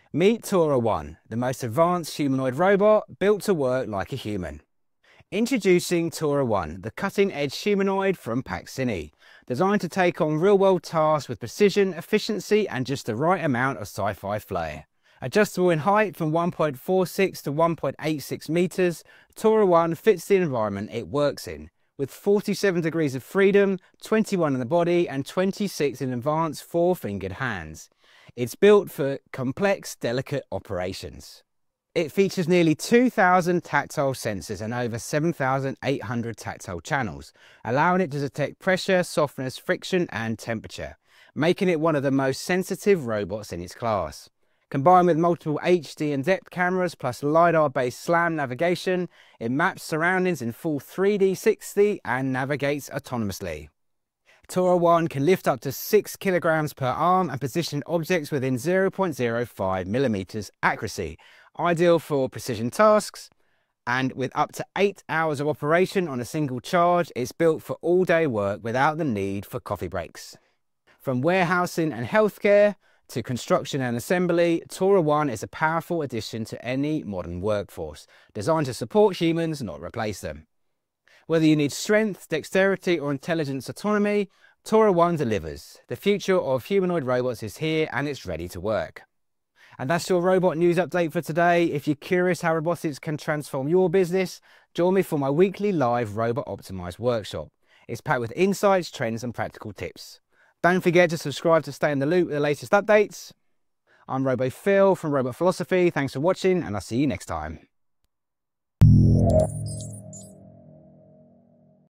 Meet TORA-ONE, the most advanced humanoid robot built to work like a human. Introducing TORA-ONE, the cutting-edge humanoid from PaXini, designed to take on real-world tasks with precision, efficiency and just the right amount of sci-fi flair. Adjustable in height from 1.46 to 1.86 meters, TORA-ONE fits the environment it works in, with 47 degrees of freedom, 21 in the body and 26 in advanced four-fingered hands. It's built for complex, delicate operations. It features nearly 2,000 tactile sensors and over 7,800 tactile channels, allowing it to detect pressure, softness, friction and temperature, making it one of the most sensitive robots in its class. Combined with multiple HD and depth cameras plus LiDAR-based SLAM navigation, it maps surroundings in full 3D 60 and navigates autonomously. TORA-ONE can lift up to 6 kilograms per arm and position objects within 0.05 millimeters accuracy, ideal for precision tasks. And with up to 8 hours of operation on a single charge, it's built for all-day work without the need for coffee breaks. From warehousing and healthcare to construction and assembly, TORA-ONE is a powerful addition to any modern workforce, designed to support humans, not replace them. Whether you need strength, dexterity or intelligence autonomy, TORA-ONE delivers. The future of humanoid robots is here and it's ready to work. And that's your robot news update for today. If you're curious how robotics can transform your business, join me for my weekly live Robot Optimized workshop. It's packed with insights, trends and practical tips. Don't forget to subscribe to stay in the loop with the latest updates. I'm RoboPhil from Robot Philosophy. Thanks for watching and I'll see you next time.